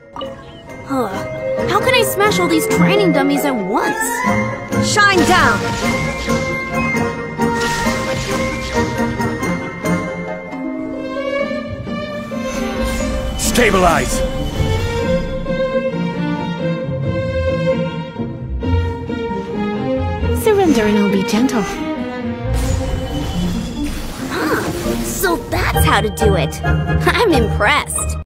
How can I smash all these training dummies at once? Shine down! Stabilize! Surrender and I'll be gentle. So that's how to do it. I'm impressed.